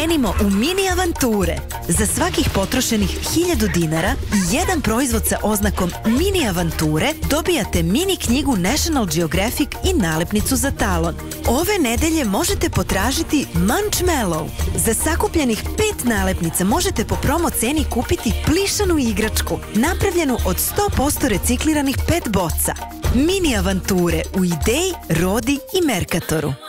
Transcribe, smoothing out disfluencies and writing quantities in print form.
Krenimo u mini avanture. Za svakih potrošenih 1000 dinara i jedan proizvod sa oznakom mini avanture dobijate mini knjigu National Geographic i nalepnicu za talon. Ove nedelje možete potražiti Munchmallow. Za sakupljenih 5 nalepnica možete po promo ceni kupiti plišanu igračku, napravljenu od 100% recikliranih PET boca. Mini avanture u Ideji, Rodi i Merkatoru.